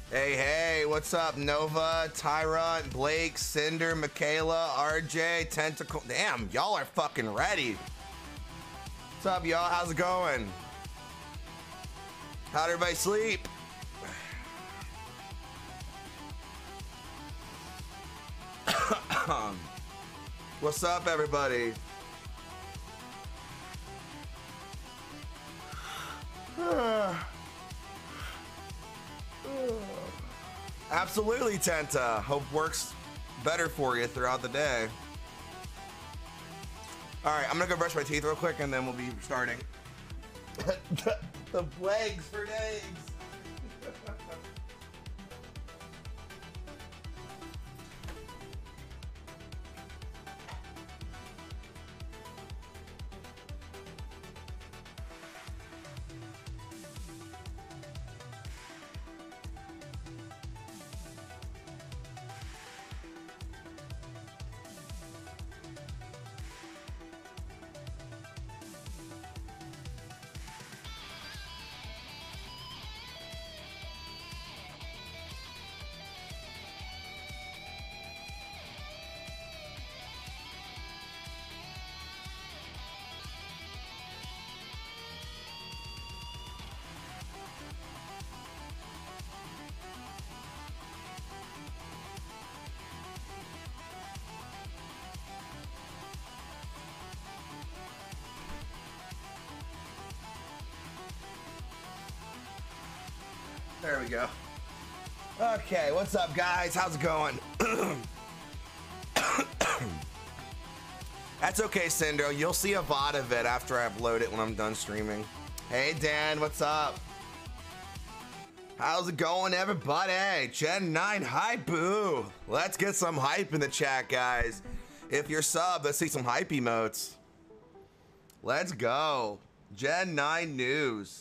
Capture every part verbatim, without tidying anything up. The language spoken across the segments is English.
Hey, hey, what's up? Nova, Tyrant, Blake, Cinder, Michaela, R J, Tentacle. Damn, y'all are fucking ready. What's up, y'all? How's it going? How'd everybody sleep? What's up, everybody? Absolutely, Tenta. Hope works better for you throughout the day. All right, I'm gonna go brush my teeth real quick and then we'll be starting. The plagues for days. There we go. Okay, what's up, guys? How's it going? That's okay, Cinder. You'll see a V O D of it after I upload it when I'm done streaming. Hey, Dan, what's up? How's it going, everybody? Gen nine hype, boo. Let's get some hype in the chat, guys. If you're sub, let's see some hype emotes. Let's go. Gen nine news.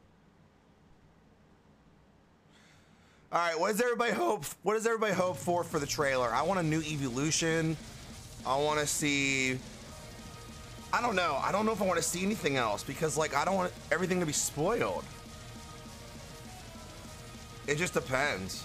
All right, what does everybody hope? What does everybody hope for for the trailer? I want a new evolution. I want to see. I don't know. I don't know if I want to see anything else because, like, I don't want everything to be spoiled. It just depends.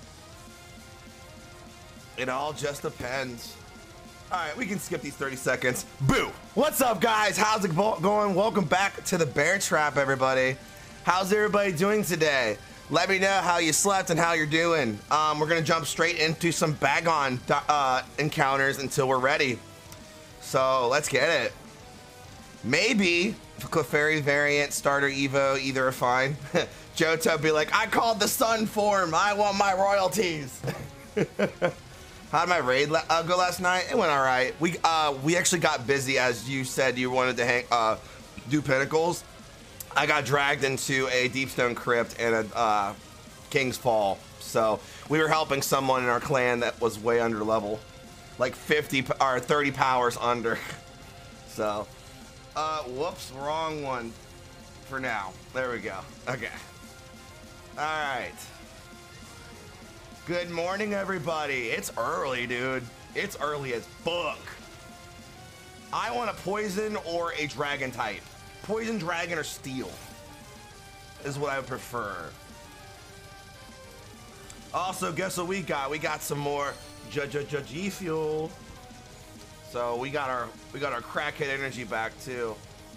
It all just depends. All right, we can skip these thirty seconds. Boo! What's up, guys? How's it going? Welcome back to the Bear Trap, everybody. How's everybody doing today? Let me know how you slept and how you're doing. Um, we're gonna jump straight into some Bagon uh, encounters until we're ready. So let's get it. Maybe Clefairy variant, starter Evo, either are fine. Johto be like, I called the sun form. I want my royalties. How did my raid uh, go last night? It went all right. We uh, we actually got busy, as you said you wanted to hang, uh, do pinnacles. I got dragged into a Deepstone Crypt and a uh, King's Fall. So we were helping someone in our clan that was way under level. Like fifty or thirty powers under. So, uh, whoops, wrong one for now. There we go. Okay. All right. Good morning, everybody. It's early, dude. It's early as fuck. I want a poison or a dragon type. Poison, dragon, or steel is what I would prefer. Also, guess what we got? We got some more G Fuel. So we got our we got our crackhead energy back too.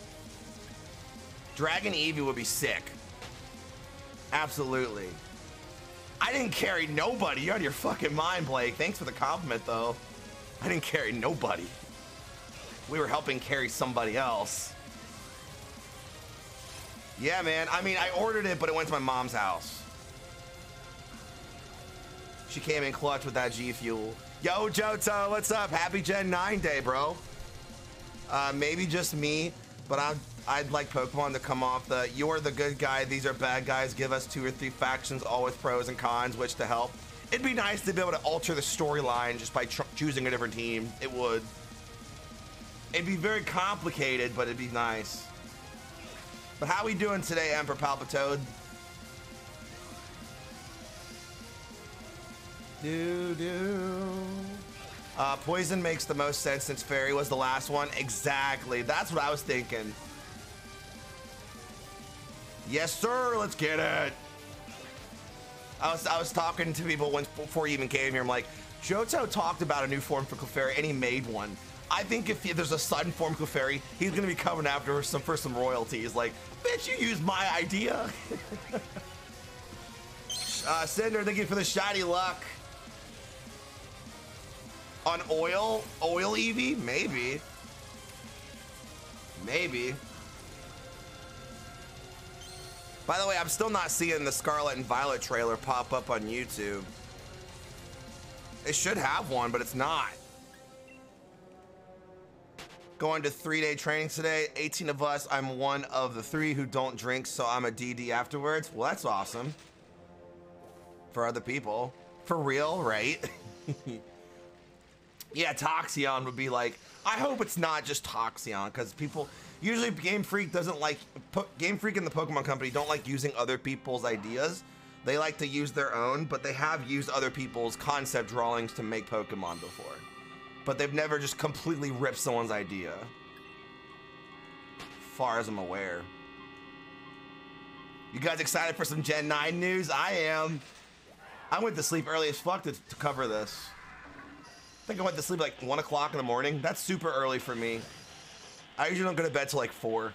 Dragon Eevee would be sick. Absolutely. I didn't carry nobody. You're out of your fucking mind, Blake. Thanks for the compliment, though. I didn't carry nobody. We were helping carry somebody else. Yeah, man. I mean, I ordered it, but it went to my mom's house. She came in clutch with that G Fuel. Yo, Johto, what's up? Happy Gen nine day, bro. Uh, maybe just me, but I'd, I'd like Pokemon to come off the, you're the good guy, these are bad guys, give us two or three factions, all with pros and cons, which to help. It'd be nice to be able to alter the storyline just by tr choosing a different team. It would. It'd be very complicated, but it'd be nice. But how we doing today, Emperor Palpitoad? Do do. Uh, poison makes the most sense since Fairy was the last one. Exactly. That's what I was thinking. Yes, sir. Let's get it. I was I was talking to people once before you even came here. I'm like, Johto talked about a new form for Clefairy, and he made one. I think if there's a sudden form Clefairy, he's gonna be coming after some for some royalties. Like, bitch, you used my idea. uh, Cinder, thank you for the shiny luck. On oil, oil Eevee, maybe, maybe. By the way, I'm still not seeing the Scarlet and Violet trailer pop up on YouTube. It should have one, but it's not. Going to three-day training today. eighteen of us. I'm one of the three who don't drink, so I'm a D D afterwards. Well, that's awesome. For other people. For real, right? Yeah, Toxeon would be like, I hope it's not just Toxeon, because people, usually Game Freak doesn't like, Game Freak and the Pokemon Company don't like using other people's ideas. They like to use their own, but they have used other people's concept drawings to make Pokemon before. But they've never just completely ripped someone's idea. Far as I'm aware. You guys excited for some Gen nine news? I am. I went to sleep early as fuck to, to cover this. I think I went to sleep like one o'clock in the morning. That's super early for me. I usually don't go to bed till like four.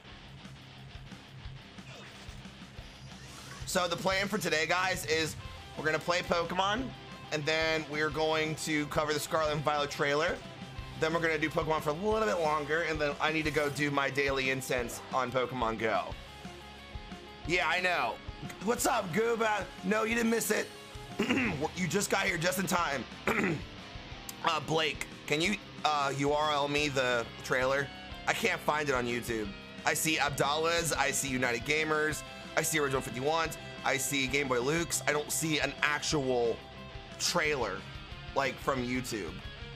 So the plan for today, guys, is we're gonna play Pokemon, and then we're going to cover the Scarlet and Violet trailer. Then we're gonna do Pokemon for a little bit longer, and then I need to go do my daily incense on Pokemon Go. Yeah, I know. What's up, Gooba? No, you didn't miss it. You just got here just in time. Uh, Blake, can you uh, U R L me the trailer? I can't find it on YouTube. I see Abdallah's, I see United Gamers, I see Original fifty-ones, I see Game Boy Luke's. I don't see an actual trailer, like, from YouTube.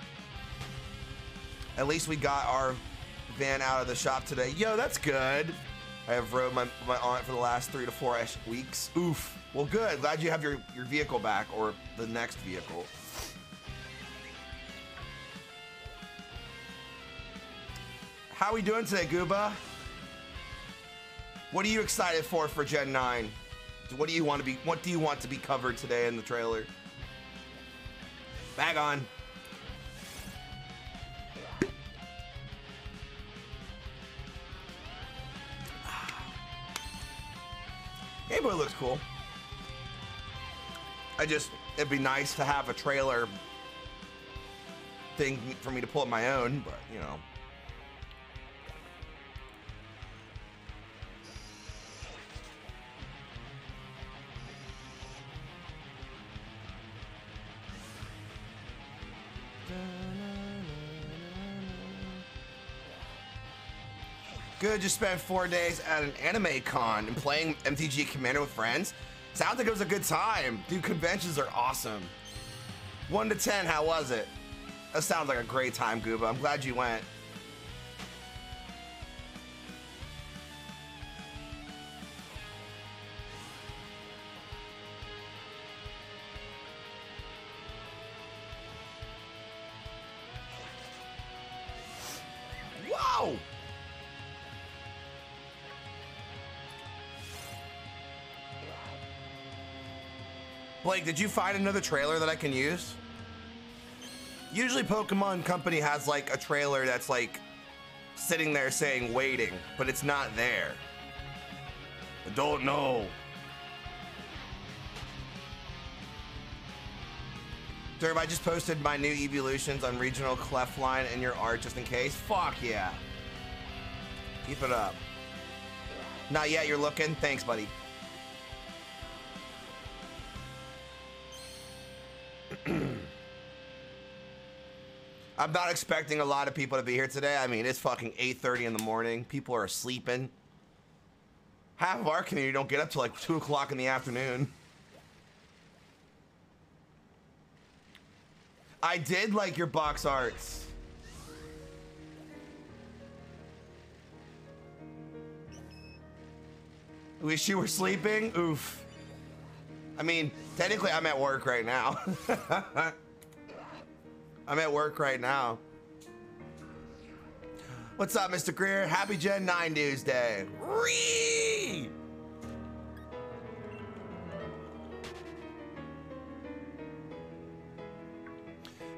At least we got our van out of the shop today. Yo, that's good. I have rode my, my aunt for the last three to four weeks. Oof. Well, good. Glad you have your, your vehicle back, or the next vehicle. How we doing today, Gooba? What are you excited for for Gen nine? What do you want to be? What do you want to be covered today in the trailer? Bag on. Game Boy looks cool. I just, it'd be nice to have a trailer thing for me to pull up my own, but you know. Good, just spent four days at an anime con and playing M T G Commander with friends. Sounds like it was a good time. Dude, conventions are awesome. One to ten, how was it? That sounds like a great time, Gooba. I'm glad you went. Whoa! Blake, did you find another trailer that I can use? Usually Pokemon Company has like a trailer that's like sitting there saying waiting, but it's not there. I don't know. Derb, I just posted my new evolutions on regional Clefline in your art just in case. Fuck yeah. Keep it up. Not yet, you're looking? Thanks, buddy. I'm not expecting a lot of people to be here today. I mean, it's fucking eight thirty in the morning. People are sleeping. Half of our community don't get up till like two o'clock in the afternoon. I did like your box arts. Wish you were sleeping? Oof. I mean, technically I'm at work right now. I'm at work right now. What's up, Mister Greer? Happy Gen nine News Day. Whee!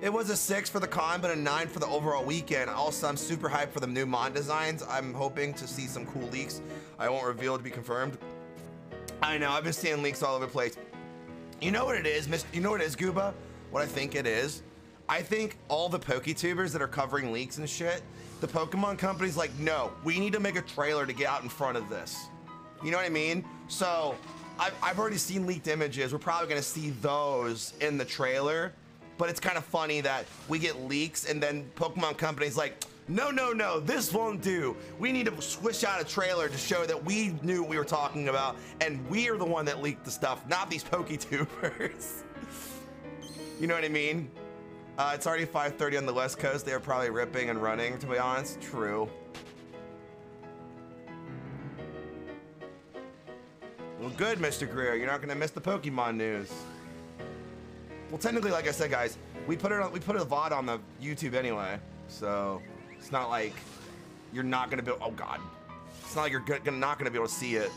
It was a six for the con, but a nine for the overall weekend. Also, I'm super hyped for the new Mon designs. I'm hoping to see some cool leaks. I won't reveal to be confirmed. I know, I've been seeing leaks all over the place. You know what it is, Mister You know what it is, Gooba? What I think it is? I think all the PokeTubers that are covering leaks and shit, the Pokemon company's like, no, we need to make a trailer to get out in front of this. You know what I mean? So, I've, I've already seen leaked images. We're probably gonna see those in the trailer. But it's kind of funny that we get leaks and then Pokemon Company's like, no, no, no, this won't do. We need to swish out a trailer to show that we knew what we were talking about and we are the one that leaked the stuff, not these PokeTubers. You know what I mean? Uh, it's already five thirty on the West Coast. They're probably ripping and running, to be honest. True. Well, good, Mister Greer. You're not going to miss the Pokemon news. Well, technically, like I said, guys, we put it on, we put a V O D on the YouTube anyway, so it's not like you're not gonna be. Oh God, it's not like you're gonna, not gonna be able to see it.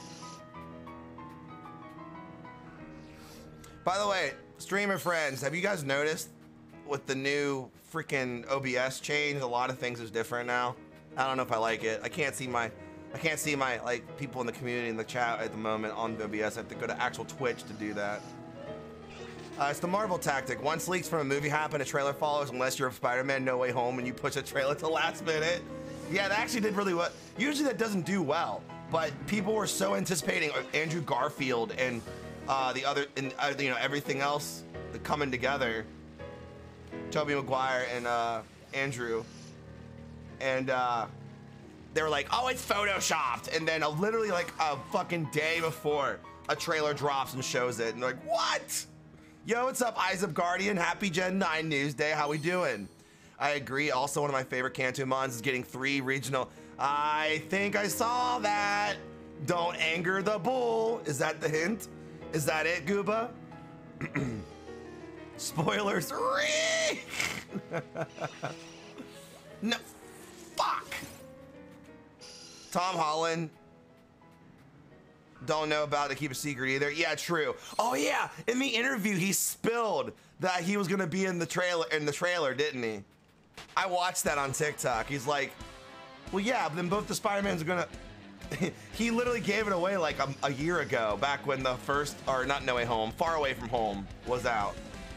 By the way, streamer friends, have you guys noticed with the new freaking O B S change, a lot of things is different now? I don't know if I like it. I can't see my, I can't see my like people in the community in the chat at the moment on O B S. I have to go to actual Twitch to do that. Uh, it's the Marvel tactic. Once leaks from a movie happen, a trailer follows unless you're Spider-Man No Way Home and you push a trailer to the last minute. Yeah, that actually did really well. Usually that doesn't do well, but people were so anticipating Andrew Garfield and uh, the other, and uh, you know, everything else coming together. Tobey Maguire and uh, Andrew. And uh, they were like, oh, it's photoshopped. And then uh, literally like a fucking day before, a trailer drops and shows it. And they're like, what? Yo, what's up, Eyes of Guardian? Happy Gen nine News Day. How we doing? I agree. Also, one of my favorite Kanto Mons is getting three regional. I think I saw that. Don't anger the bull. Is that the hint? Is that it, Gooba? Spoilers. No, fuck. Tom Holland. Don't know about it, keep a secret either. Yeah, true. Oh yeah, in the interview he spilled that he was gonna be in the trailer in the trailer, didn't he? I watched that on TikTok. He's like, well yeah, but then both the Spider-Mans are gonna he literally gave it away like a, a year ago, back when the first, or not No Way Home, Far Away From Home was out.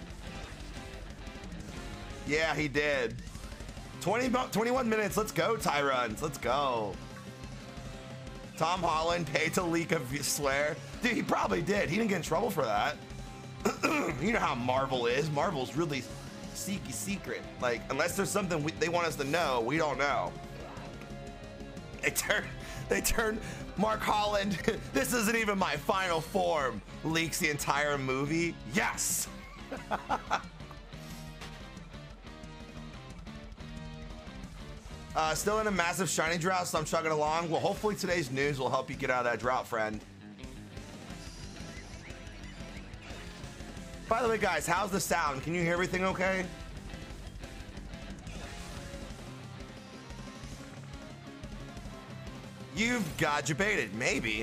Yeah, he did. twenty, twenty-one minutes, let's go, Tyruns, let's go. Tom Holland paid to leak a swear. Dude, he probably did. He didn't get in trouble for that. You know how Marvel is. Marvel's really seeky secret. Like, unless there's something we, they want us to know, we don't know. They turn, they turn Mark Holland, this isn't even my final form, leaks the entire movie. Yes! Uh, still in a massive shiny drought, so I'm chugging along. Well, hopefully today's news will help you get out of that drought, friend. By the way, guys, how's the sound? Can you hear everything okay? You've got debated, maybe.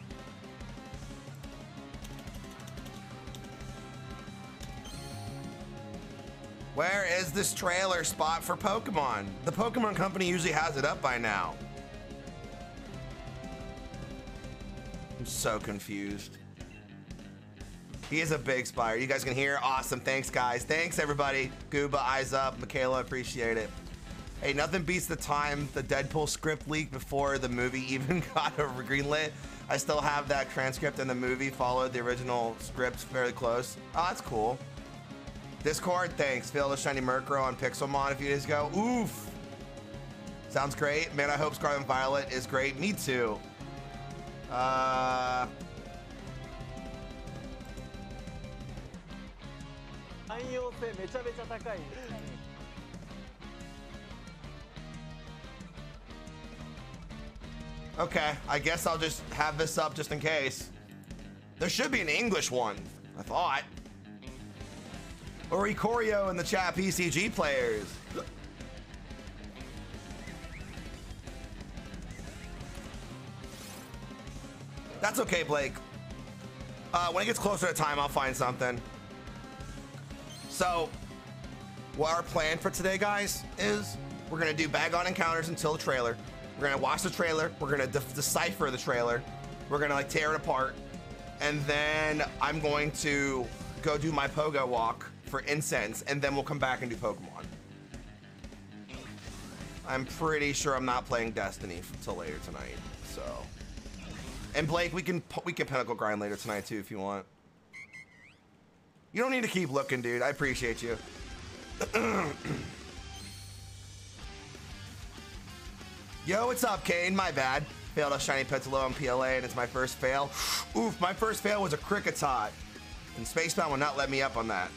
Where is this trailer spot for Pokemon? The Pokemon Company usually has it up by now. I'm so confused. He is a big spire. You guys can hear? Awesome. Thanks, guys. Thanks, everybody. Gooba, Eyes Up, Michaela, appreciate it. Hey, nothing beats the time the Deadpool script leaked before the movie even got a greenlit. I still have that transcript, and the movie followed the original script fairly close. Oh, that's cool. Discord, thanks. Failed the shiny Murkrow on Pixelmon a few days ago. Oof. Sounds great. Man, I hope Scarlet and Violet is great. Me too. Uh... Okay, I guess I'll just have this up just in case. There should be an English one, I thought. Or Ikorio in the chat, P C G players. That's okay, Blake. Uh, when it gets closer to time, I'll find something. So, what our plan for today, guys, is we're gonna do bag on encounters until the trailer. We're gonna watch the trailer. We're gonna de decipher the trailer. We're gonna like tear it apart. And then I'm going to go do my pogo walk for incense, and then we'll come back and do Pokemon. I'm pretty sure I'm not playing Destiny until later tonight, so. And Blake, we can we can Pinnacle grind later tonight too if you want. You don't need to keep looking, dude. I appreciate you. Yo, what's up, Kane? My bad. Failed a shiny Petalil on P L A, and it's my first fail. Oof, my first fail was a Kricketot, and Spacebound will not let me up on that.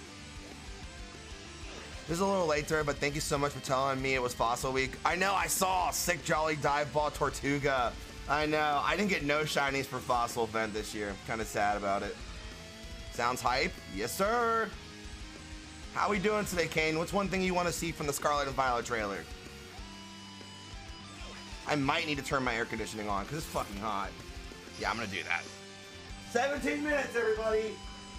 This is a little late there, but thank you so much for telling me it was Fossil Week. I know, I saw Sick Jolly Dive Ball Tortuga. I know, I didn't get no shinies for Fossil event this year. Kind of sad about it. Sounds hype? Yes, sir. How we doing today, Kane? What's one thing you want to see from the Scarlet and Violet trailer? I might need to turn my air conditioning on because it's fucking hot. Yeah, I'm gonna do that. seventeen minutes, everybody.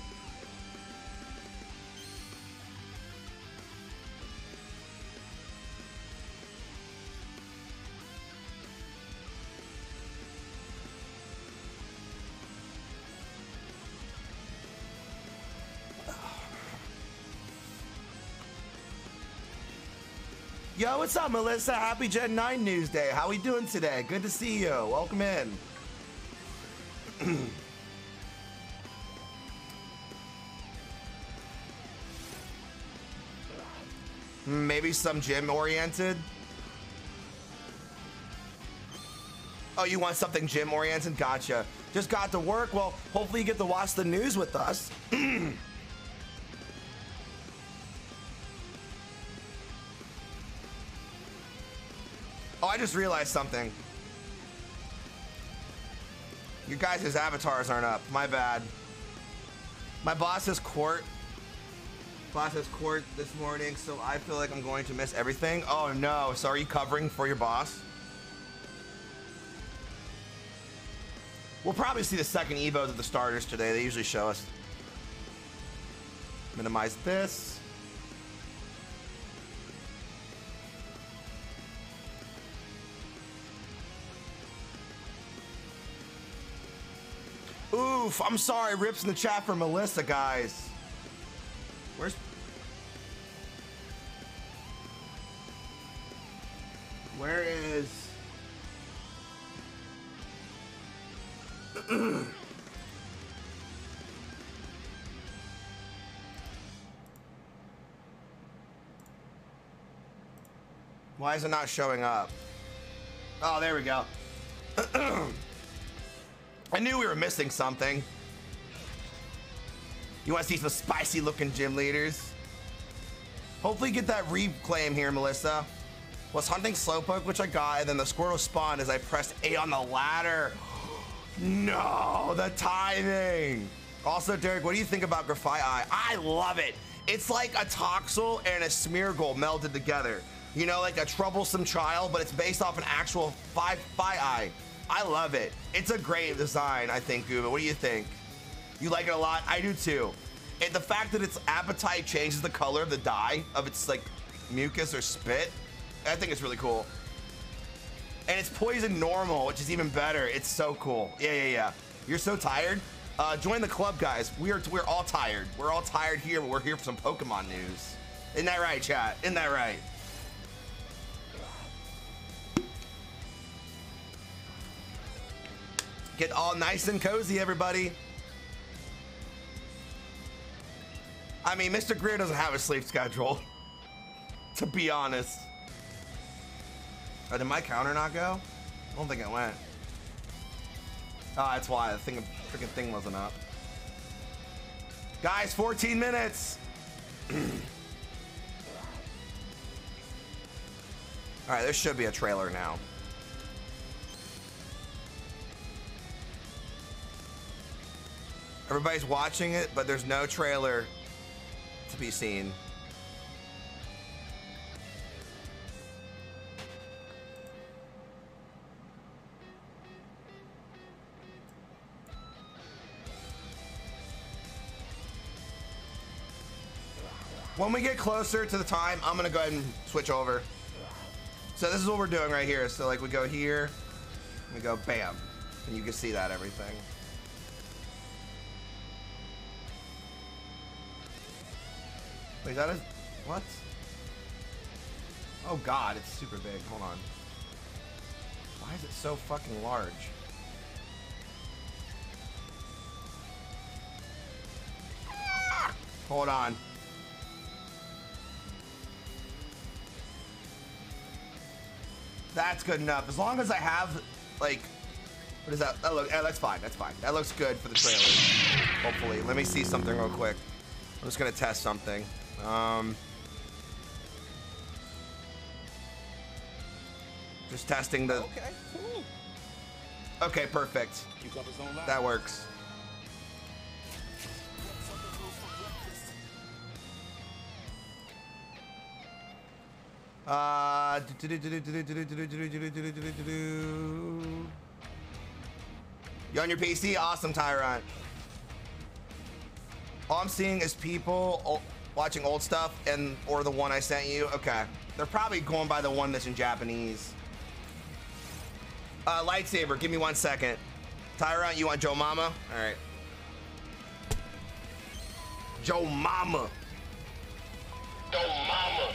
Yo, what's up, Melissa? Happy Gen nine News Day. How we doing today? Good to see you. Welcome in. Maybe some gym-oriented? Oh, you want something gym-oriented? Gotcha. Just got to work. Well, hopefully you get to watch the news with us. Oh, I just realized something. Your guys' avatars aren't up. My bad. My boss has court. Boss has court this morning, so I feel like I'm going to miss everything. Oh no, so are you covering for your boss? We'll probably see the second evos of the starters today. They usually show us. Minimize this. Oof, I'm sorry, rips in the chat for Melissa, guys. Where's... Where is... Why is it not showing up? Oh, there we go. I knew we were missing something. You want to see some spicy looking gym leaders? Hopefully get that reclaim here, Melissa. Was hunting Slowpoke, which I got, and then the Squirtle spawned as I pressed A on the ladder. No, the timing. Also, Derek, what do you think about Graphite Eye? I love it. It's like a Toxel and a Smeargle melded together. You know, like a troublesome child, but it's based off an actual Fi Eye. I love it. It's a great design, I think, Gooba. What do you think? You like it a lot? I do too. And the fact that its appetite changes the color of the dye of its like mucus or spit, I think it's really cool. And it's poison normal, which is even better. It's so cool. Yeah, yeah, yeah. You're so tired? Uh, join the club, guys. We are we're all tired. We're all tired here, but we're here for some Pokemon news. Isn't that right, chat? Isn't that right? Get all nice and cozy, everybody. I mean, Mister Greer doesn't have a sleep schedule, to be honest. Oh, did my counter not go? I don't think it went. Oh, that's why the thing, freaking thing wasn't up. Guys, fourteen minutes. All right, there should be a trailer now. Everybody's watching it, but there's no trailer to be seen. When we get closer to the time, I'm gonna go ahead and switch over. So this is what we're doing right here. So like we go here, we go bam, and you can see that everything. Wait, is that a, what? Oh God, it's super big, hold on. Why is it so fucking large? Ah! Hold on. That's good enough. As long as I have, like, what is that? That look, yeah, that's fine. That's fine. That looks good for the trailer. Hopefully. Let me see something real quick. I'm just gonna test something. Um, just testing the. Okay. Cool. Okay, perfect. That works. Uh, you on your P C? Awesome, Tyrant. All I'm seeing is people watching old stuff and or the one I sent you. Okay, they're probably going by the one that's in Japanese. Uh, lightsaber, give me one second. Tyrant, you want Joe Mama? All right. Joe Mama. Joe Mama.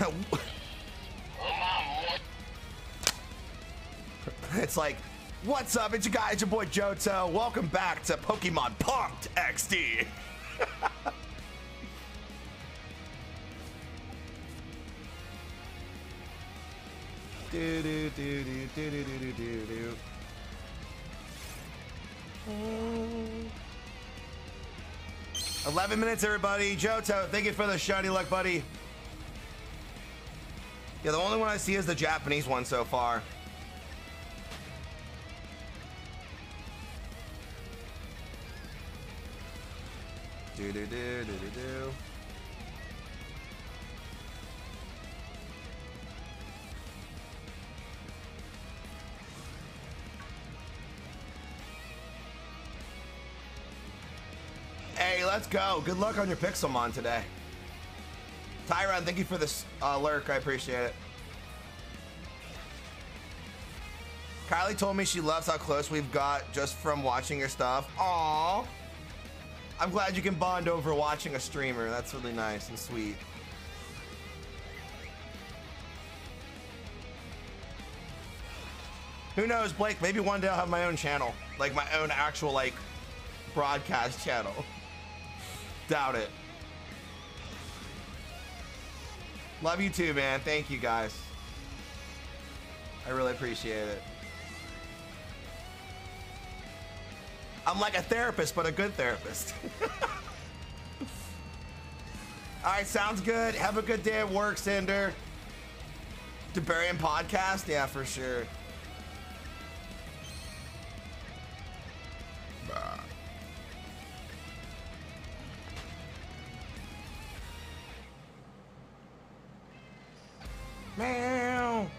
It's like, what's up? It's your guy, it's your boy Johto. Welcome back to Pokemon Punk'd X D. do do do do do do do do do. Eleven minutes, everybody. Johto, thank you for the shiny luck, buddy. Yeah, the only one I see is the Japanese one so far. Do do do do do do. Hey, let's go. Good luck on your Pixelmon today. Tyron, thank you for this uh, lurk. I appreciate it. Kylie told me she loves how close we've got just from watching your stuff. Aww. I'm glad you can bond over watching a streamer. That's really nice and sweet. Who knows, Blake? Maybe one day I'll have my own channel. Like my own actual, like, broadcast channel. Doubt it. Love you too, man. Thank you, guys. I really appreciate it. I'm like a therapist, but a good therapist. All right, sounds good. Have a good day at work, Cinder. Debarian podcast? Yeah, for sure. Bah. Meow.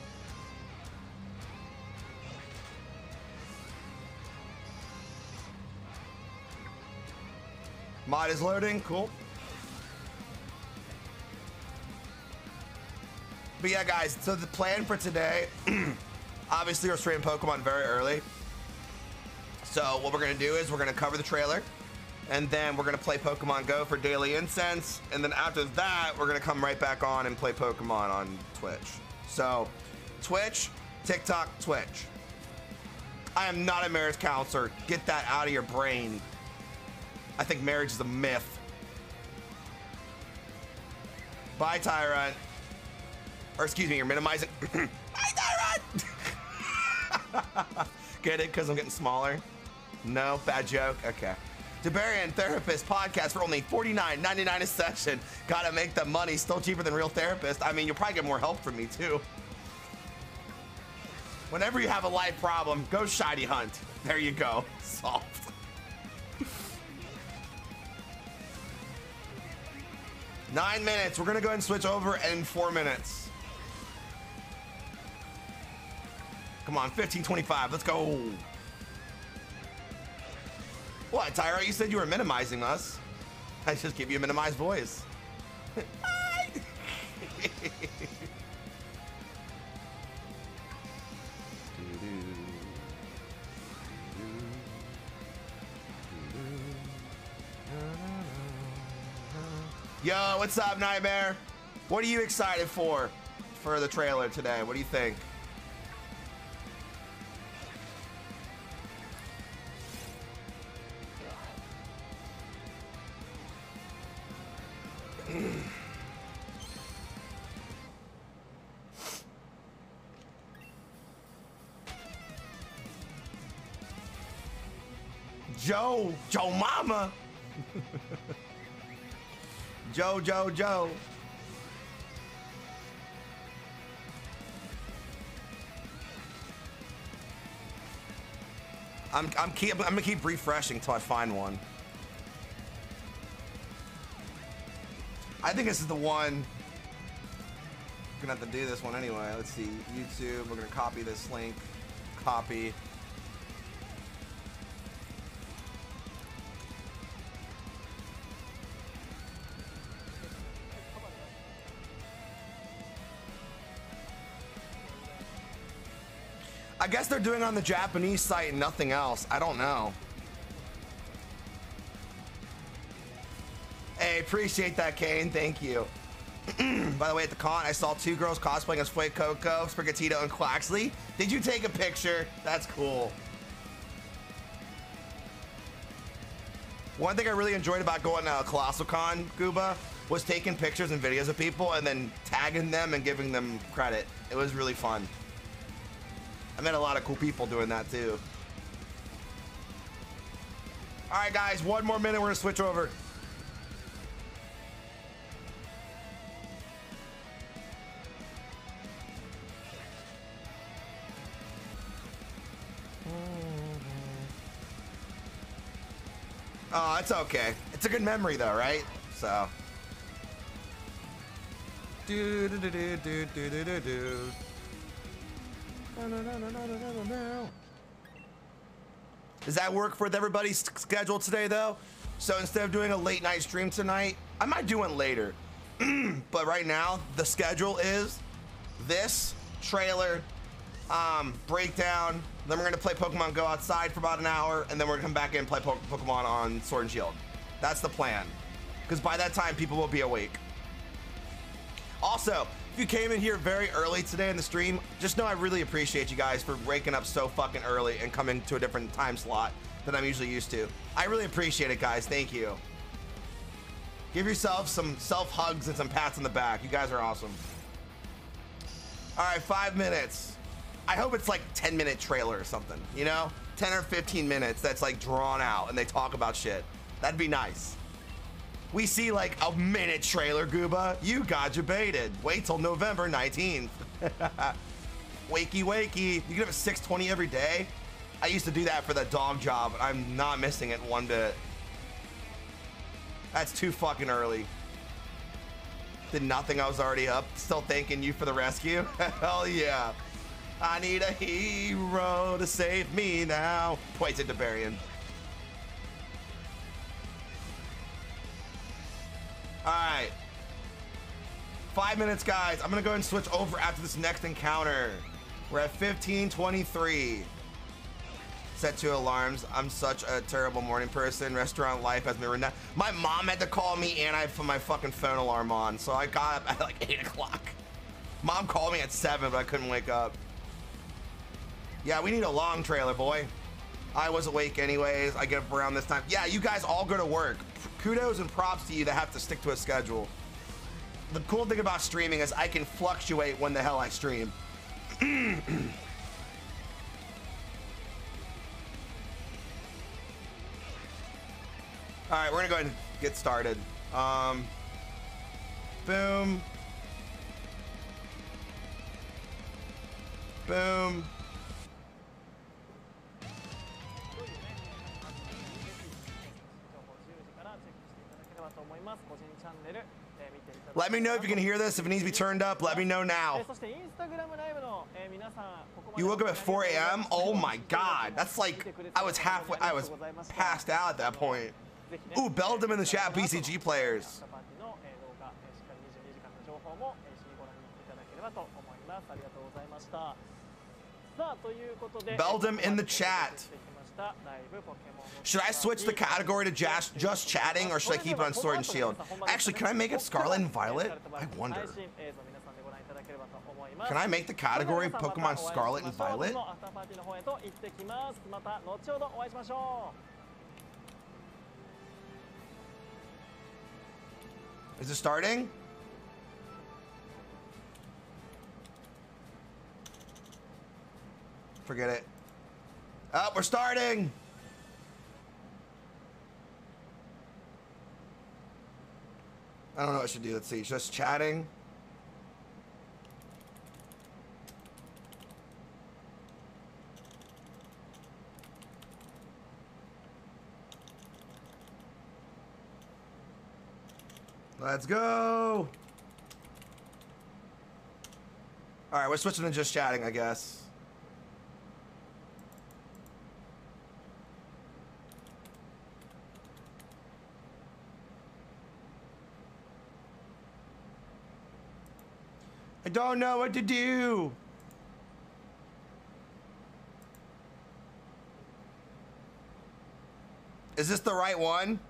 Mod is loading, cool. But yeah, guys, so the plan for today, obviously we're streaming Pokemon very early. So what we're gonna do is we're gonna cover the trailer, and then we're gonna play Pokemon Go for Daily Incense, and then after that, we're gonna come right back on and play Pokemon on Twitch. So, Twitch, TikTok, Twitch. I am not a marriage counselor. Get that out of your brain. I think marriage is a myth. Bye, Tyrant. Or excuse me, you're minimizing. Bye, Tyrant! Get it? Because I'm getting smaller? No? Bad joke? Okay. Debarian Therapist podcast for only forty-nine ninety-nine a session. Gotta make the money. Still cheaper than Real Therapist. I mean, you'll probably get more help from me, too. Whenever you have a life problem, go shiny hunt. There you go. Solved. Nine minutes. We're gonna go ahead and switch over in four minutes. Come on, fifteen twenty-five. Let's go. What, Tyra? You said you were minimizing us. I just give you a minimized voice. Yo, what's up, Nightmare? What are you excited for for the trailer today? What do you think? Joe, Joe Mama. Joe, Joe, Joe. I'm I'm keep I'm gonna keep refreshing until I find one. I think this is the one. We're gonna have to do this one anyway. Let's see, YouTube. We're gonna copy this link. Copy. I guess they're doing it on the Japanese site and nothing else. I don't know. Hey, appreciate that, Kane. Thank you. By the way, at the con, I saw two girls cosplaying as Fue Coco, Sprigatito, and Quaxley. Did you take a picture? That's cool. One thing I really enjoyed about going to Colossal Con, Gooba, was taking pictures and videos of people and then tagging them and giving them credit. It was really fun. I met a lot of cool people doing that too. All right, guys, one more minute. We're gonna switch over. Oh, it's okay. It's a good memory though, right? So. Do do do do do do do do do. Does that work for everybody's schedule today, though? So instead of doing a late night stream tonight, I might do it later. But right now, the schedule is this trailer, um, breakdown. Then we're gonna play Pokemon Go outside for about an hour, and then we're gonna come back in and play po Pokemon on Sword and Shield. That's the plan. Because by that time, people will be awake. Also, if you came in here very early today in the stream, just know I really appreciate you guys for waking up so fucking early and coming to a different time slot than I'm usually used to. I really appreciate it, guys. Thank you. Give yourself some self-hugs and some pats on the back. You guys are awesome. All right, five minutes. I hope it's like ten minute trailer or something, you know? ten or fifteen minutes that's like drawn out and they talk about shit. That'd be nice. We see like a minute trailer, Gooba. You got debated. Wait till November nineteenth. Wakey, wakey. You can have a six twenty every day. I used to do that for the dog job. I'm not missing it one bit. That's too fucking early. Did nothing, I was already up. Still thanking you for the rescue. Hell yeah. I need a hero to save me now. Points into Barian. All right, five minutes, guys. I'm gonna go ahead and switch over after this next encounter. We're at fifteen twenty-three. Set two alarms. I'm such a terrible morning person. Restaurant life has been ruined. My mom had to call me and I put my fucking phone alarm on. So I got up at like eight o'clock. Mom called me at seven, but I couldn't wake up. Yeah, we need a long trailer, boy. I was awake anyways. I get up around this time. Yeah, you guys all go to work. Kudos and props to you that have to stick to a schedule. The cool thing about streaming is I can fluctuate when the hell I stream. All right, we're gonna go ahead and get started. Um, boom. Boom. Let me know if you can hear this. If it needs to be turned up, let me know now. You woke up at four A M? Oh my god. That's like, I was halfway, I was passed out at that point. Ooh, Beldum in the chat, B C G players. Beldum in the chat. Should I switch the category to just, just chatting, or should I keep it on Sword and Shield? Actually, can I make it Scarlet and Violet? I wonder. Can I make the category Pokemon Scarlet and Violet? Is it starting? Forget it. Oh, we're starting! I don't know what I should do. Let's see. Just chatting. Let's go! Alright, we're switching to just chatting, I guess. I don't know what to do. Is this the right one?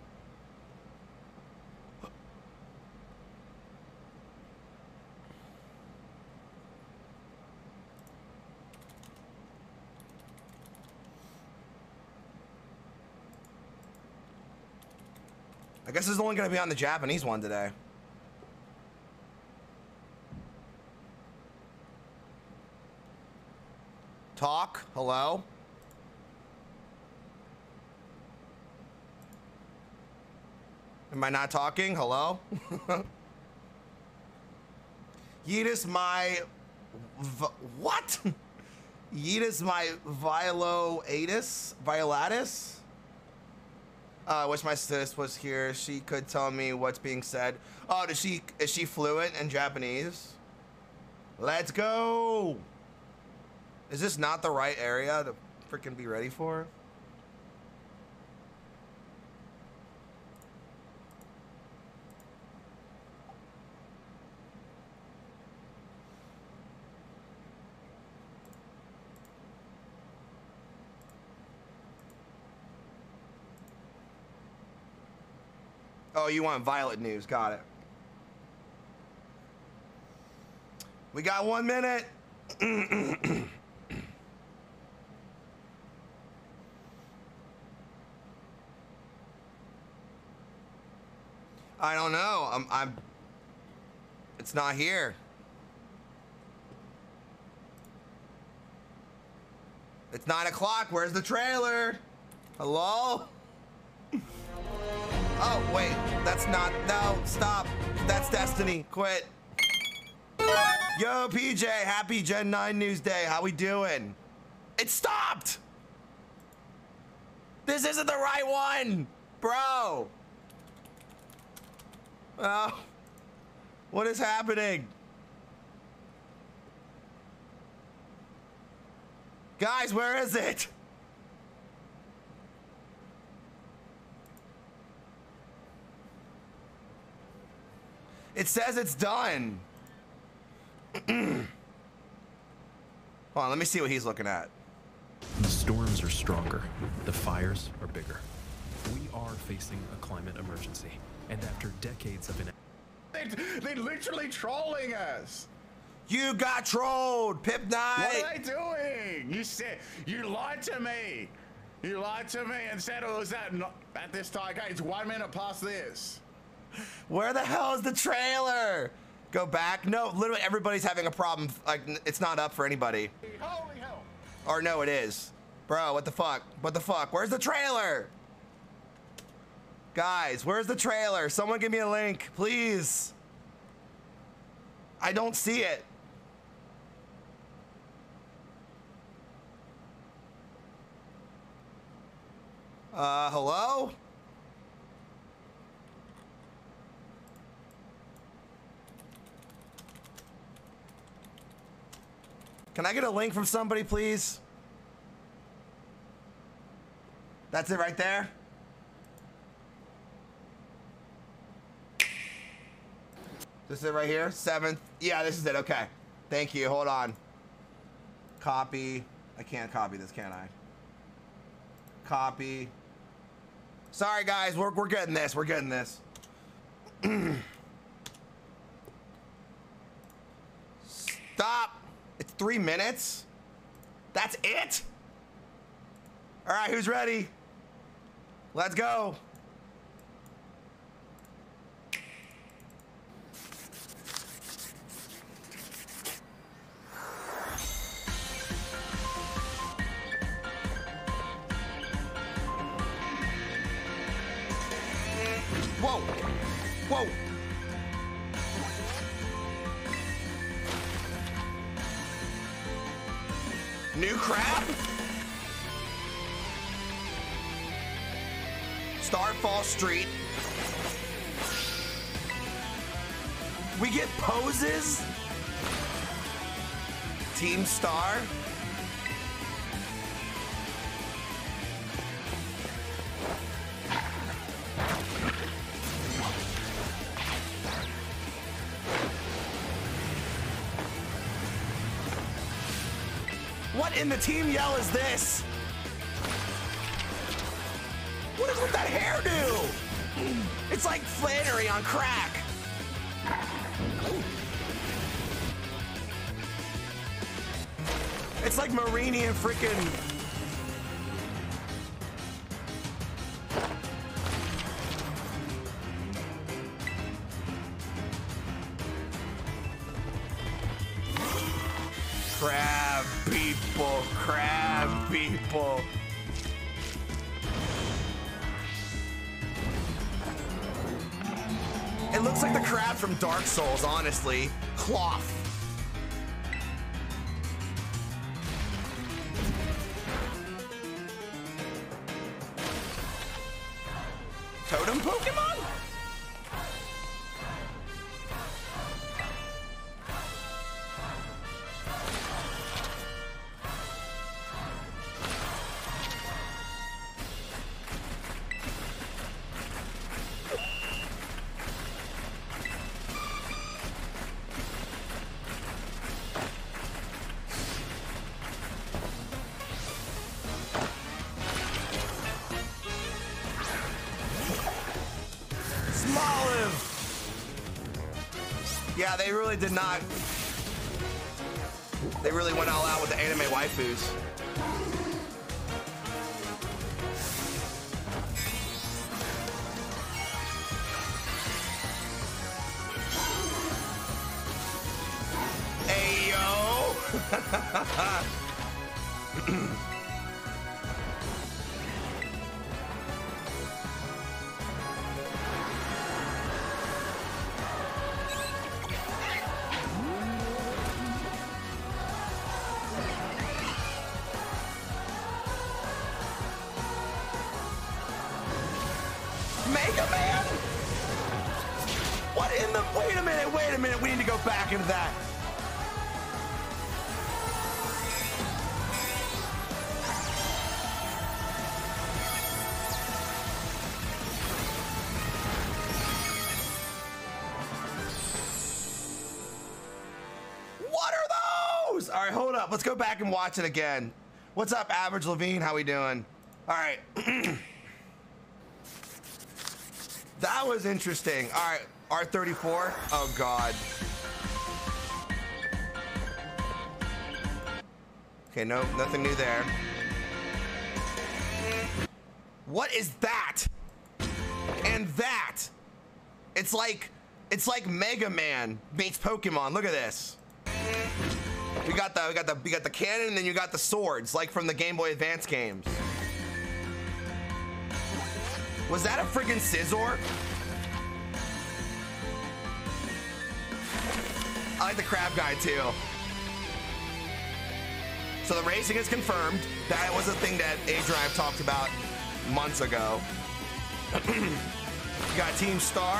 I guess it's only going to be on the Japanese one today. Talk. Hello? Am I not talking? Hello? Yeetus my... V what? Yeetus my Violatus? Violatus? I uh, wish my sis was here. She could tell me what's being said. Oh, does she, is she fluent in Japanese? Let's go! Is this not the right area to freaking be ready for? Oh, you want Violet news. Got it. We got one minute. I don't know. I'm, I'm. It's not here. It's nine o'clock. Where's the trailer? Hello? Oh, wait. That's not. No, stop. That's Destiny. Quit. Yo, P J. Happy Gen nine News Day. How we doing? It stopped. This isn't the right one, bro. Oh, what is happening? Guys, where is it? It says it's done. Hold on, let me see what he's looking at. The storms are stronger. The fires are bigger. We are facing a climate emergency. And after decades of an... They, they're literally trolling us. You got trolled, Pip Knight. What are they doing? You said you lied to me. You lied to me and said it was at at this time. Okay, it's one minute past this. Where the hell is the trailer? Go back. No, literally everybody's having a problem. Like, it's not up for anybody. Holy hell. Or no, it is. Bro, what the fuck? What the fuck? Where's the trailer? Guys, where's the trailer? Someone give me a link, please. I don't see it. Uh, hello? Can I get a link from somebody, please? That's it right there? This is it right here? Seventh? Yeah, this is it. Okay. Thank you. Hold on. Copy. I can't copy this, can I? Copy. Sorry, guys. We're, we're getting this. We're getting this. Stop. It's three minutes. That's it? All right, who's ready? Let's go. Whoa. Whoa. New crab? Starfall Street. We get poses? Team Star? What in the team yell is this? What is with that hairdo? It's like Flannery on crack. It's like Marini and freaking... Crab people, crab people. It looks like the crab from Dark Souls, honestly. Cloth. Totem Pokemon? Yeah, they really did not. They really went all out with the anime waifus. Hey, yo. Mega Man? What in the... Wait a minute, wait a minute. We need to go back into that. What are those? All right, hold up. Let's go back and watch it again. What's up, Average Levine? How we doing? All right. That was interesting. All right, R thirty-four. Oh, God. Okay, no, nothing new there. What is that? And that? It's like, it's like Mega Man meets Pokemon. Look at this. We got the, we got the, we got the cannon, and then you got the swords, like from the Game Boy Advance games. Was that a freaking Scizor? I like the crab guy too. So the racing is confirmed. That was a thing that A-Drive talked about months ago. You got Team Star.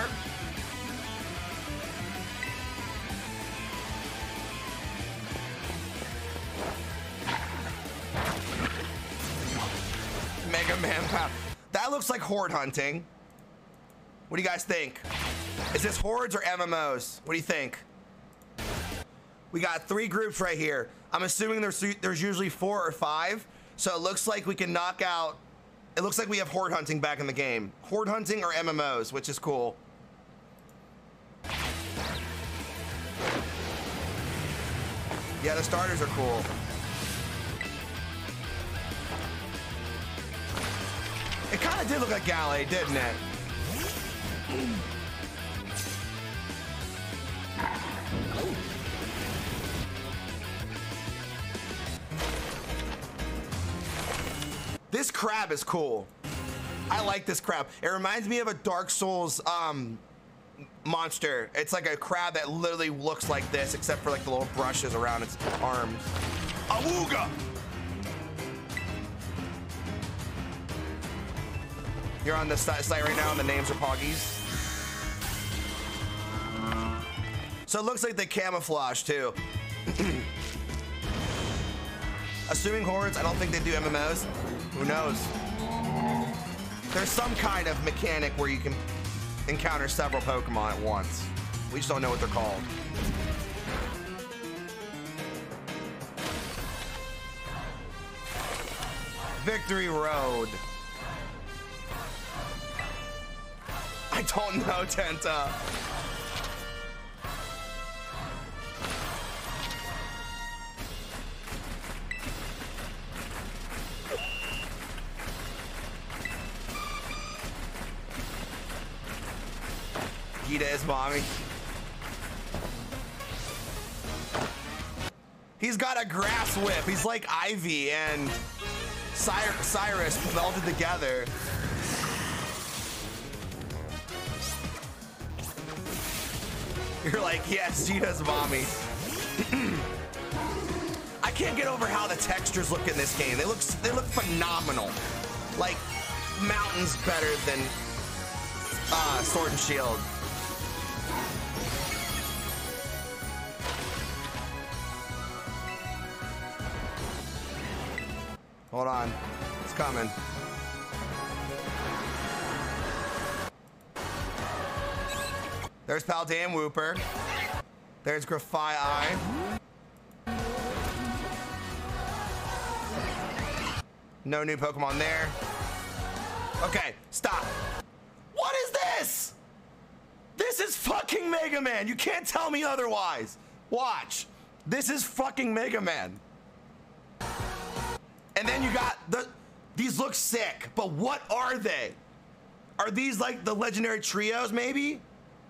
Mega Man power. That looks like horde hunting. What do you guys think? Is this hordes or M M Os? What do you think? We got three groups right here. I'm assuming there's there's usually four or five. So it looks like we can knock out It looks like we have horde hunting back in the game. Horde hunting or M M Os, which is cool. Yeah, the starters are cool. It kind of did look like Gallade, didn't it? This crab is cool. I like this crab. It reminds me of a Dark Souls um, monster. It's like a crab that literally looks like this, except for like the little brushes around its arms. Awooga! You're on the site right now, and the names are Poggies. So it looks like they camouflage too. Assuming hordes, I don't think they do M M Os. Who knows? There's some kind of mechanic where you can encounter several Pokemon at once. We just don't know what they're called. Victory Road. I don't know, Tenta. Gita is mommy. He's got a grass whip. He's like Ivy and Cyr Cyrus melded together. You're like, yes, Gita's mommy. I can't get over how the textures look in this game. They look, they look phenomenal. Like, mountains better than uh, Sword and Shield. Hold on, it's coming. There's Paldean Wooper. There's Grafaiai. No new Pokemon there. Okay, stop. What is this? This is fucking Mega Man. You can't tell me otherwise. Watch. This is fucking Mega Man. And then you got the, these look sick, but what are they? Are these like the legendary trios maybe?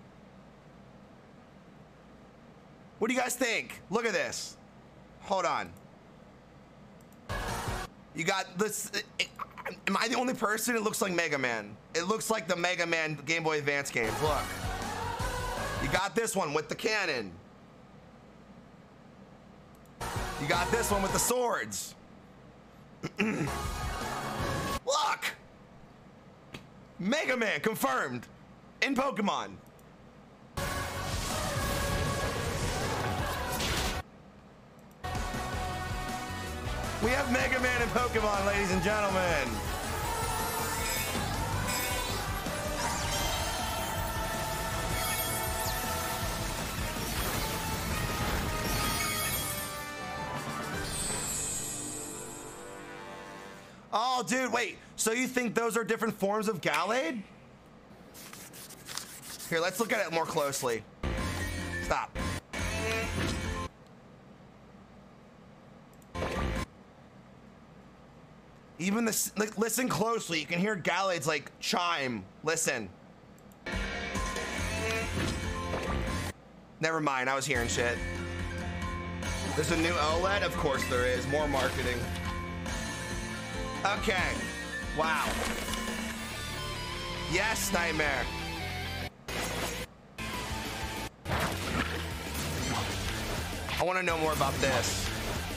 What do you guys think? Look at this. Hold on. You got this, am I the only person? It looks like Mega Man. It looks like the Mega Man Game Boy Advance games, look. You got this one with the cannon. You got this one with the swords. Look! Mega Man confirmed in Pokemon. We have Mega Man in Pokemon, ladies and gentlemen. Oh, dude, wait. So you think those are different forms of Gallade? Here, let's look at it more closely. Stop. Even this, like, listen closely. You can hear Gallade's like chime. Listen. Never mind, I was hearing shit. There's a new OLED? Of course there is. More marketing. Okay. Wow. Yes, Nightmare. I want to know more about this.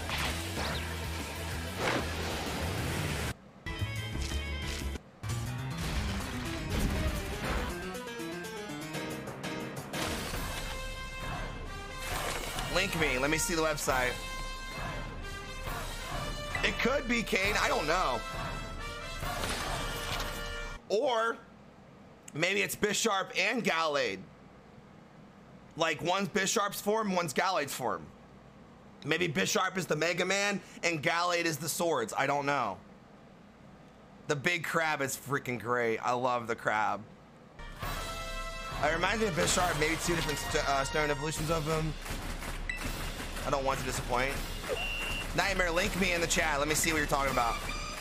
Link me. Let me see the website. It could be Kane. I don't know. Or maybe it's Bisharp and Gallade. Like one's Bisharp's form, one's Gallade's form. Maybe Bisharp is the Mega Man and Gallade is the swords. I don't know. The big crab is freaking great. I love the crab. It reminds me of Bisharp, maybe two different st uh, stone evolutions of him. I don't want to disappoint. Nightmare, link me in the chat. Let me see what you're talking about.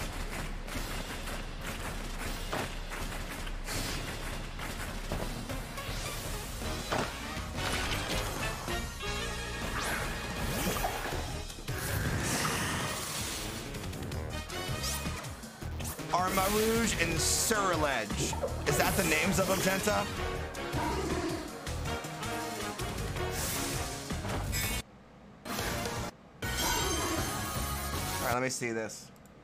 Armarouge and Surledge. Is that the names of them, Genta? All right, let me see this.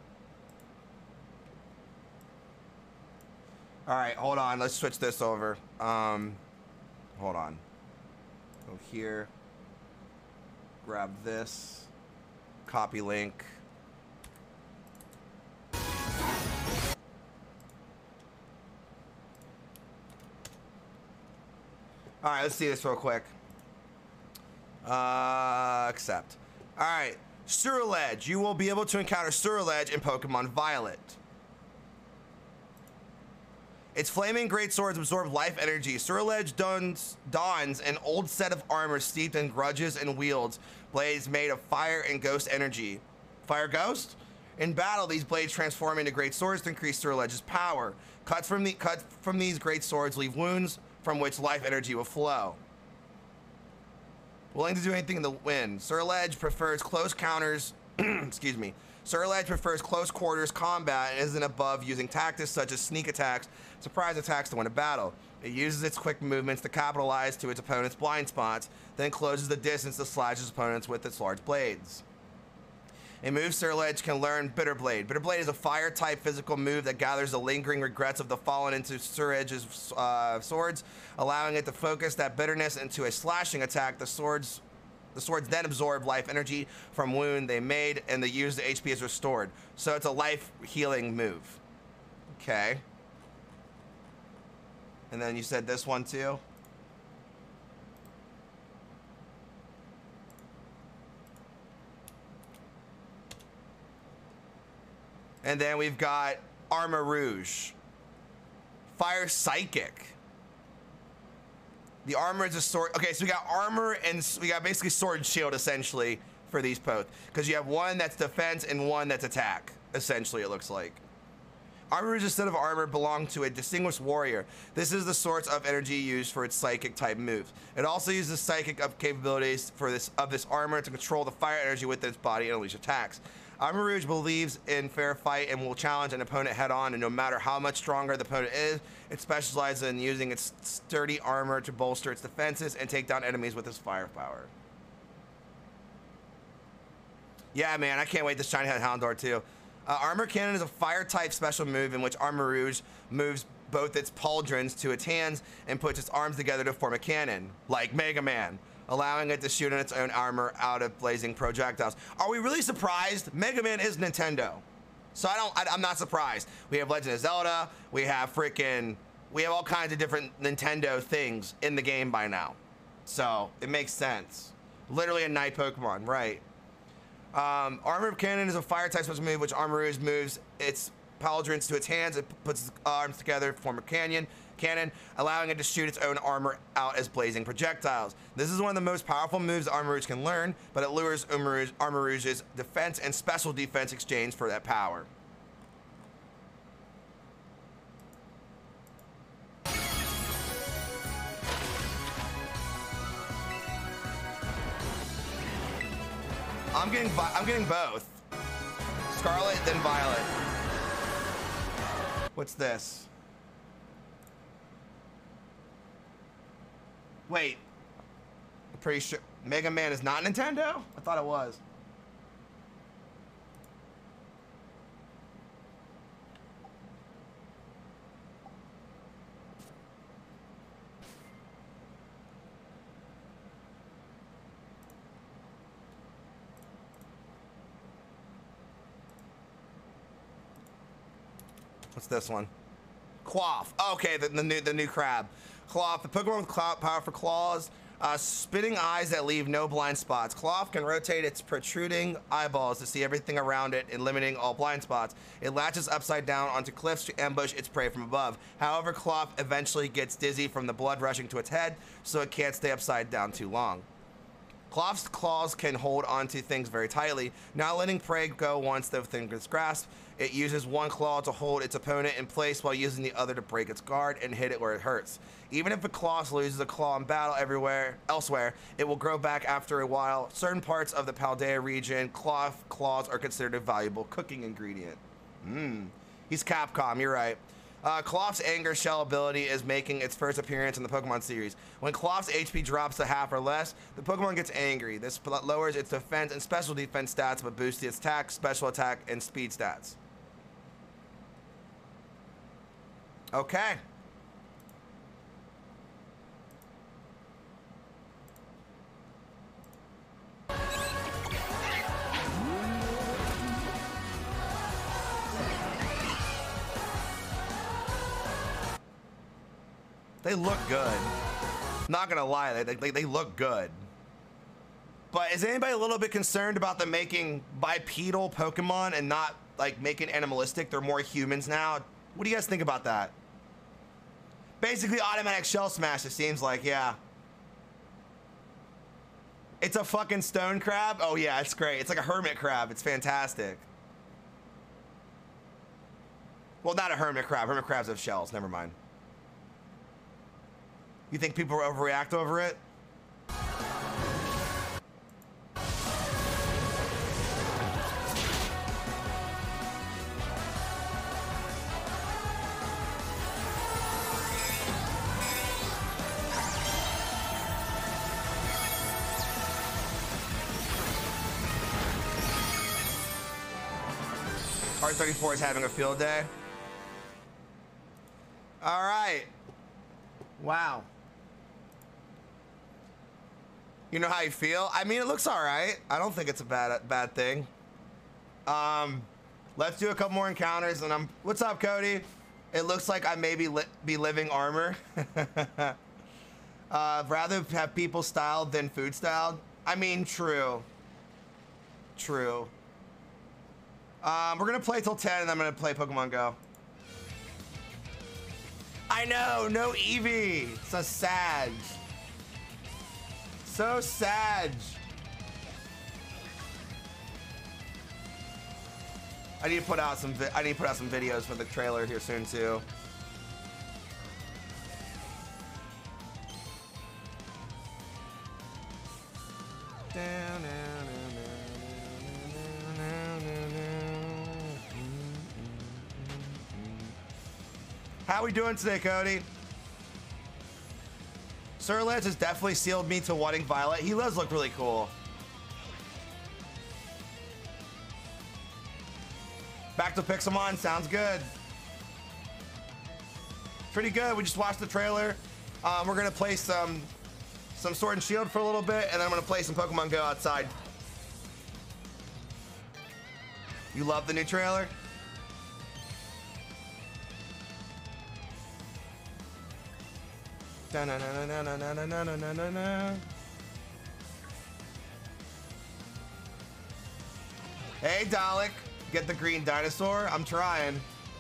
All right, hold on. Let's switch this over. Um, hold on. Go here. Grab this. Copy link. All right, let's see this real quick. Uh, accept. All right, Surledge. You will be able to encounter Surledge in Pokemon Violet. Its flaming great swords absorb life energy. Surledge dons, dons an old set of armor steeped in grudges and wields blades made of fire and ghost energy. Fire Ghost? In battle, these blades transform into great swords to increase Surledge's power. Cuts from, the, cuts from these great swords leave wounds from which life energy will flow. Willing to do anything in the wind. Surledge prefers close counters, excuse me. Surledge prefers close quarters combat and isn't above using tactics such as sneak attacks, surprise attacks to win a battle. It uses its quick movements to capitalize to its opponent's blind spots, then closes the distance to slash its opponents with its large blades. A move Surledge can learn Bitter Blade. Bitter Blade is a fire-type physical move that gathers the lingering regrets of the fallen into Surledge's uh, swords, allowing it to focus that bitterness into a slashing attack. The swords, the swords then absorb life energy from wound they made, and the used H P is restored. So it's a life-healing move. Okay. And then you said this one too? And then we've got Armarouge. Fire Psychic. The armor is a sword. Okay, so we got armor and we got basically sword and shield essentially for these both. Because you have one that's defense and one that's attack, essentially it looks like. Armarouge's set of armor belong to a distinguished warrior. This is the source of energy used for its psychic type moves. It also uses psychic up capabilities for this of this armor to control the fire energy within its body and unleash attacks. Armarouge believes in fair fight and will challenge an opponent head on, and no matter how much stronger the opponent is, it specializes in using its sturdy armor to bolster its defenses and take down enemies with its firepower. Yeah, man, I can't wait this Shiny Head Houndour too. Uh, Armor Cannon is a fire-type special move in which Armarouge moves both its pauldrons to its hands and puts its arms together to form a cannon, like Mega Man, allowing it to shoot in its own armor out of blazing projectiles. Are we really surprised? Mega Man is Nintendo. So I don't, I, I'm not surprised. We have Legend of Zelda, we have freaking, we have all kinds of different Nintendo things in the game by now. So it makes sense. Literally a night Pokemon, right. Um, Armor Cannon is a fire type special move which Armarouge moves its pauldrons to its hands and puts its arms together to form a canyon. Cannon, allowing it to shoot its own armor out as blazing projectiles. This is one of the most powerful moves Armarouge can learn, but it lures Armarouge, Armarouge's defense and special defense exchange for that power. I'm getting, I'm getting both. Scarlet, then Violet. What's this? Wait, I'm pretty sure Mega Man is not Nintendo? I thought it was. What's this one? Quaff. Okay, the, the new the new crab. Cloth. The Pokemon with cloud, powerful claws Uh, spinning eyes that leave no blind spots. Cloth can rotate its protruding eyeballs to see everything around it, eliminating all blind spots. It latches upside down onto cliffs to ambush its prey from above. However, Cloth eventually gets dizzy from the blood rushing to its head, so it can't stay upside down too long. Cloth's claws can hold onto things very tightly, not letting prey go once the thing gets grasped. It uses one claw to hold its opponent in place while using the other to break its guard and hit it where it hurts. Even if a Cloth loses a claw in battle everywhere elsewhere, it will grow back after a while. Certain parts of the Paldea region, Cloth claws are considered a valuable cooking ingredient. Mmm. He's Capcom, you're right. Uh, Cloth's Anger Shell ability is making its first appearance in the Pokemon series. When Cloth's H P drops to half or less, the Pokemon gets angry. This lowers its defense and special defense stats, but boosts its attack, special attack, and speed stats. Okay. They look good. Not gonna lie, they, they, they look good. But is anybody a little bit concerned about them making bipedal Pokemon and not like making animalistic? They're more humans now. What do you guys think about that? Basically automatic shell smash, it seems like, yeah. It's a fucking stone crab? Oh yeah, it's great. It's like a hermit crab. It's fantastic. Well, not a hermit crab. Hermit crabs have shells, never mind. You think people overreact over it? R thirty-four is having a field day. All right. Wow. You know how you feel? I mean, it looks all right. I don't think it's a bad bad thing. Um, let's do a couple more encounters, and I'm. What's up, Cody? It looks like I maybe li be living armor. uh, rather have people styled than food styled. I mean, true. True. Um, we're gonna play till ten, and I'm gonna play Pokemon Go. I know, no Eevee. So sad. So sad. I need to put out some. Vi I need to put out some videos for the trailer here soon too. How we doing today, Cody? Surlez has definitely sealed me to wanting Violet. He does look really cool. Back to Pixelmon, sounds good. Pretty good, we just watched the trailer. Um, we're gonna play some, some Sword and Shield for a little bit, and then I'm gonna play some Pokemon Go outside. You love the new trailer? Na na na na na na na na na na na. Hey Dalek, get the green dinosaur. I'm trying.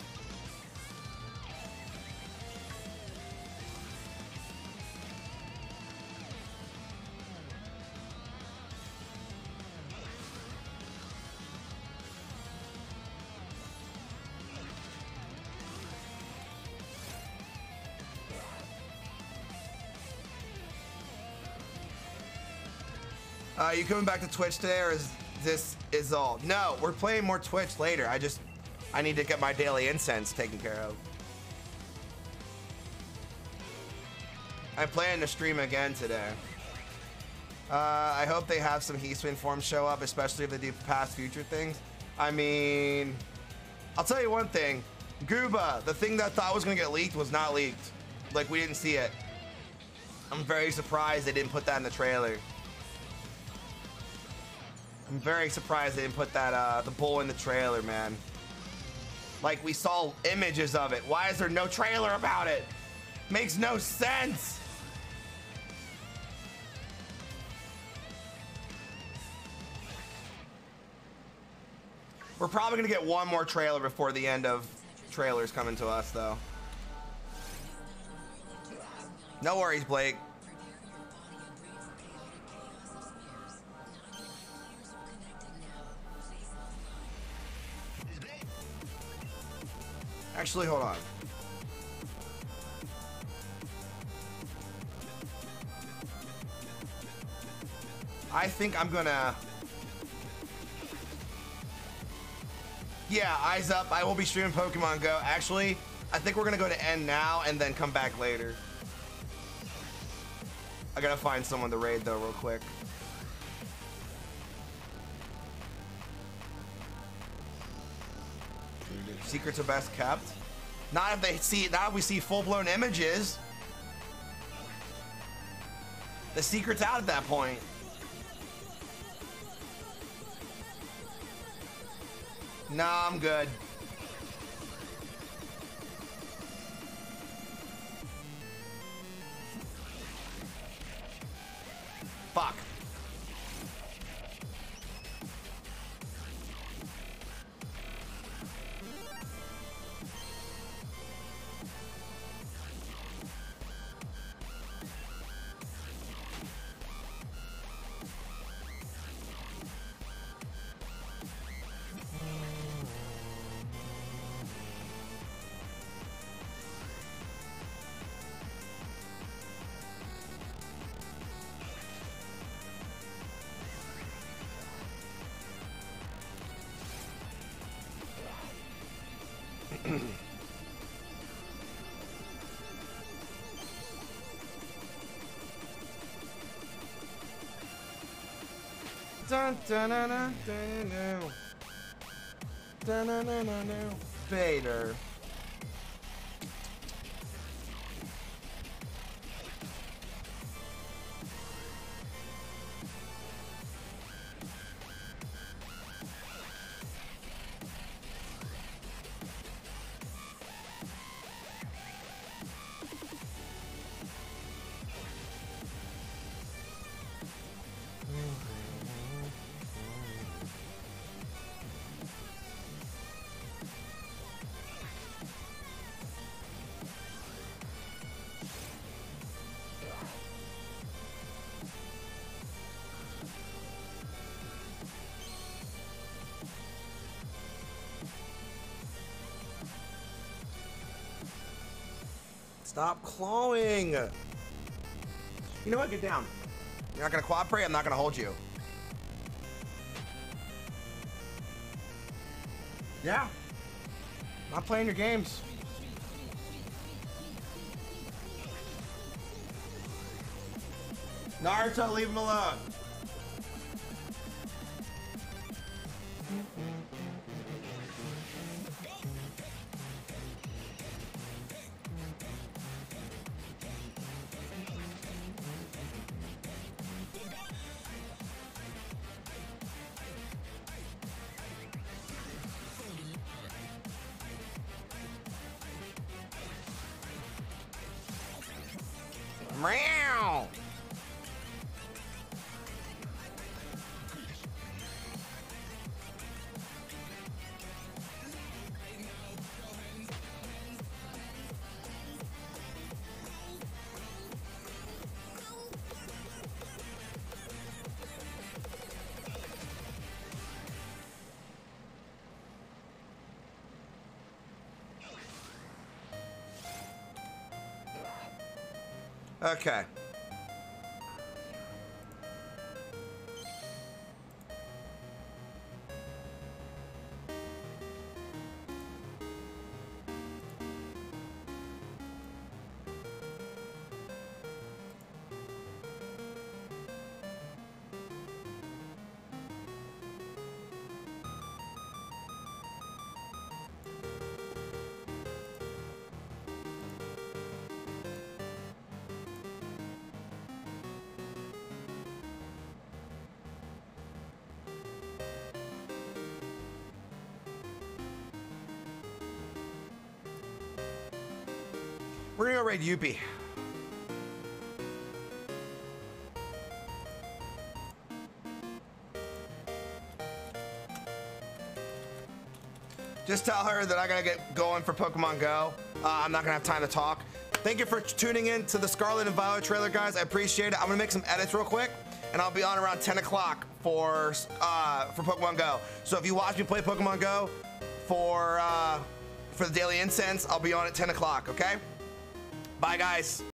Uh, you coming back to Twitch today, or is this is all? No, we're playing more Twitch later. I just, I need to get my daily incense taken care of. I'm planning to stream again today. Uh, I hope they have some Heatwing forms show up, especially if they do past future things. I mean, I'll tell you one thing. Gooba, the thing that I thought was gonna get leaked was not leaked. Like, we didn't see it. I'm very surprised they didn't put that in the trailer. I'm very surprised they didn't put that, uh, the bull in the trailer, man. Like, we saw images of it. Why is there no trailer about it? Makes no sense. We're probably gonna get one more trailer before the end of trailers coming to us, though. No worries, Blake. Actually, hold on. I think I'm gonna... Yeah, eyes up. I will be streaming Pokemon Go. Actually, I think we're gonna go to end now and then come back later. I gotta find someone to raid though real quick. Secrets are best kept. Not if they see, not if we see full-blown images. The secret's out at that point. Nah, I'm good. Fuck. Dun, dun, dun, dun, dun, dun. Dun, dun, dun, dun, dun. Vader. Stop clawing. You know what? Get down. You're not gonna quad prey. I'm not gonna hold you. Yeah. Not playing your games. Naruto, leave him alone. Meow. Okay. We're gonna go raid Yuppie. Just tell her that I gotta get going for Pokemon Go. Uh, I'm not gonna have time to talk. Thank you for tuning in to the Scarlet and Violet trailer, guys. I appreciate it. I'm gonna make some edits real quick, and I'll be on around ten o'clock for uh, for Pokemon Go. So if you watch me play Pokemon Go for uh, for the Daily Incense, I'll be on at ten o'clock. Okay. Bye, guys.